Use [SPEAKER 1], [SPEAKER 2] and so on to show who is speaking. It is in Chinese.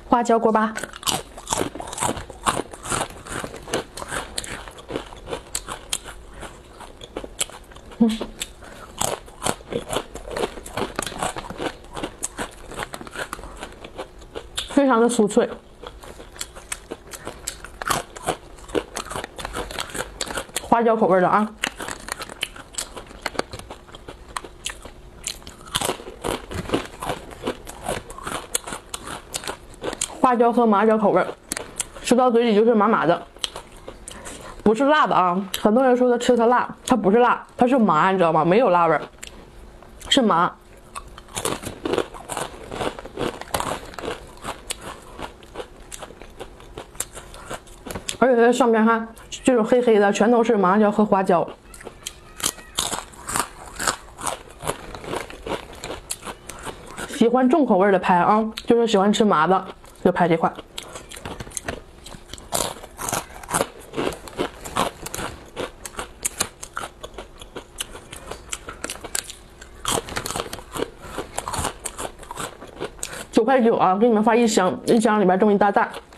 [SPEAKER 1] 花椒锅巴。非常的酥脆。花椒口味的啊。花椒和麻椒口味，吃到嘴里就是麻麻的，不是辣的啊。很多人说的吃它辣，它不是辣，它是麻，你知道吗？没有辣味，是麻。而且它上面哈，这种黑黑的全都是麻椒和花椒。喜欢重口味的拍啊，就是喜欢吃麻的，就拍这块。9块9啊，给你们发一箱，一箱里边这么一大袋。